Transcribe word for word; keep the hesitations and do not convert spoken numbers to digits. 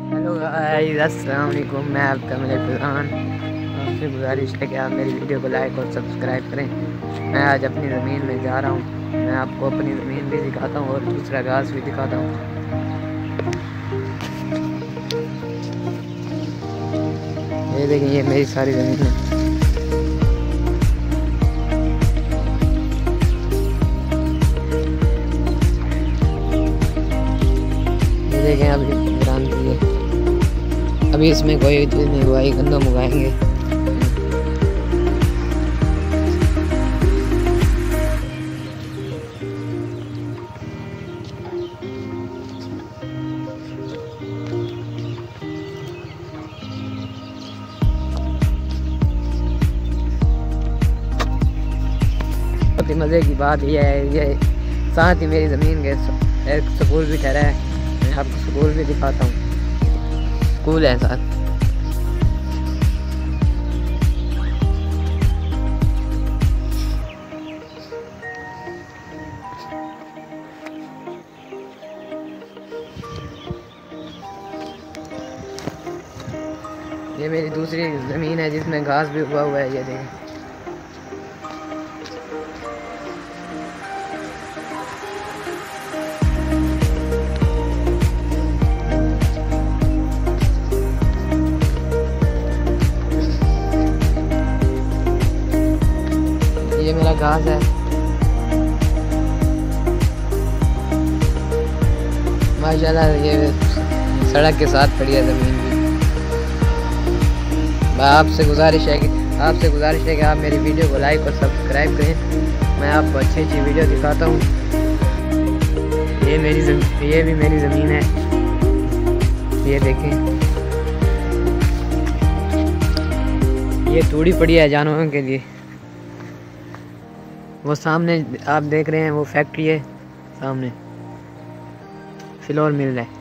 Hello guys, अस्सलाम वालेकुम। मैं आपका मलिक फरहान। आपसे गुजारिश है कि आप मेरी वीडियो को लाइक और सब्सक्राइब करें। मैं आज अपनी ज़मीन में जा रहा हूँ। मैं आपको अपनी ज़मीन भी दिखाता हूँ और दूसरा घास भी दिखाता हूँ। ये देखिए, ये मेरी सारी ज़मीन है। ये देखें, अभी क्रांति है। अभी इसमें कोई चीज़ नहीं हुआ, गंदम उगाएंगे। बहुत ही मज़े की बात यह है, ये साथ ही मेरी ज़मीन के एक स्कूल भी ठहरा है। मैं आपको स्कूल भी दिखाता हूँ। स्कूल है साथ। ये मेरी दूसरी ज़मीन है जिसमें घास भी उगा हुआ है। ये देखें, ये मेरा घास है। माशाल्लाह, ये सड़क के साथ पड़ी है ज़मीन भी। आपसे गुजारिश है कि आपसे गुजारिश है कि आप मेरी वीडियो को लाइक और सब्सक्राइब करें। मैं आपको अच्छी अच्छी वीडियो दिखाता हूँ। ये मेरी ज़मीन, ये भी मेरी ज़मीन है। ये देखें, ये तूड़ी पड़ी है जानवरों के लिए। वो सामने आप देख रहे हैं, वो फैक्ट्री है सामने, फ्लोर मिल रहा है।